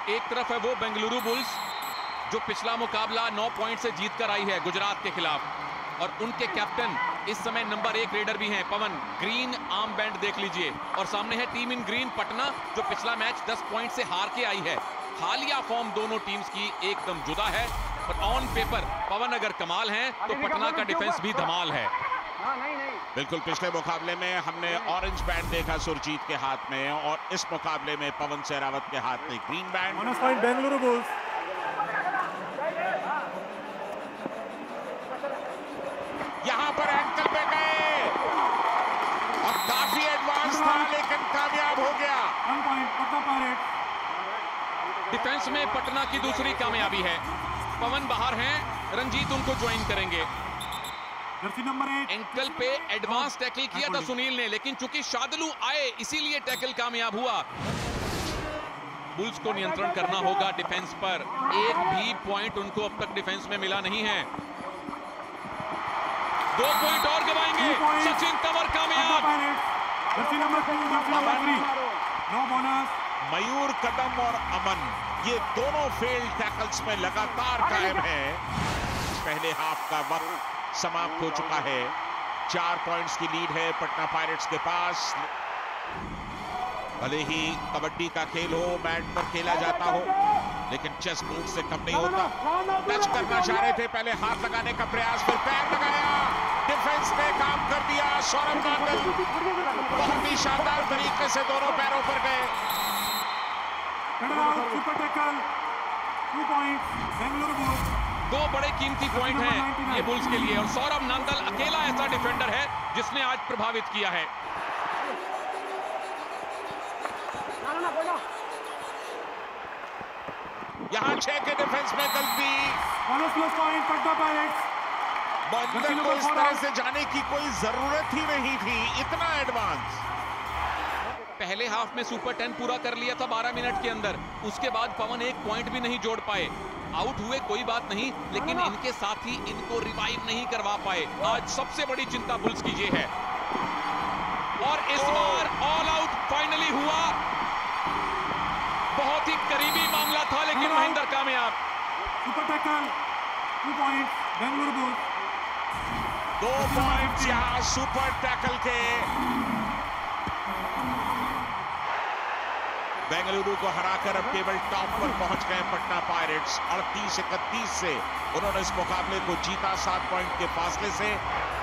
एक तरफ है वो बेंगलुरु बुल्स जो पिछला मुकाबला 9 पॉइंट से जीत कर आई है गुजरात के खिलाफ, और उनके कैप्टन इस समय नंबर 1 रेडर भी हैं पवन। ग्रीन आर्म बैंड देख लीजिए, और सामने है टीम इन ग्रीन पटना जो पिछला मैच 10 पॉइंट से हार के आई है। हालिया फॉर्म दोनों टीम्स की एकदम जुदा है, और ऑन पेपर पवन अगर कमाल हैं तो पटना का डिफेंस भी धमाल है। बिल्कुल, पिछले मुकाबले में हमने ऑरेंज बैंड देखा सुरजीत के हाथ में, और इस मुकाबले में पवन सहरावत के हाथ में ग्रीन बैंड। बेंगलुरु बुल्स यहां पर एंकल पे गए और काफी एडवांस था, लेकिन कामयाब हो गया। डिफेंस में पटना की दूसरी कामयाबी है। पवन बाहर हैं, रंजीत उनको ज्वाइन करेंगे। नंबर 8 एंकल पे एडवांस टैकल किया था सुनील ने, लेकिन चूंकि शादलू आए इसीलिए टैकल कामयाब हुआ। बुल्स को नियंत्रण करना होगा डिफेंस पर। एक भी पॉइंट उनको अब तक डिफेंस में मिला नहीं है। 2 पॉइंट और गवाएंगे। सचिन तंवर कामयाब। मयूर कदम और अमन, ये दोनों फेल्ड टैकल्स में लगातार कायम है। पहले हाफ का वक्त समाप्त हो चुका है। 4 पॉइंट्स की लीड है पटना पायरेट्स के पास। भले ही कबड्डी का खेल हो, मैट पर खेला जाता हो, लेकिन चेस बोर्ड से कम नहीं होता। टच करना चाह रहे थे, पहले हाथ लगाने का प्रयास, फिर पैर लगाया। डिफेंस ने काम कर दिया। सौरभ नांदल बहुत ही शानदार तरीके से दोनों पैरों पर गए। Super tackle, 2 points Bengaluru Bulls. 2 बड़े कीमती पॉइंट हैं ये बुल्स के लिए, और सौरभ नांदल अकेला ऐसा डिफेंडर है जिसने आज प्रभावित किया है। यहां 6 के डिफेंस में गलती। Point Patna pirates. बॉलर को इस तरह से जाने की कोई जरूरत ही नहीं थी, इतना एडवांस। पहले हाफ में सुपर 10 पूरा कर लिया था 12 मिनट के अंदर। उसके बाद पवन 1 पॉइंट भी नहीं जोड़ पाए। आउट हुए कोई बात नहीं, लेकिन इनके साथी इनको रिवाइव नहीं करवा पाए। आज सबसे बड़ी चिंता बुल्स की ये है, और इस बार ऑल आउट फाइनली हुआ। बहुत ही करीबी मामला था, लेकिन महेंद्र कामयाब। Super tackle, 2 points Bengaluru Bulls. 2 points यहां सुपर टैकल के। बेंगलुरु को हराकर अब केवल टॉप पर पहुंच गए पटना पायरेट्स। 38-31 से उन्होंने इस मुकाबले को जीता, 7 पॉइंट के फासले से।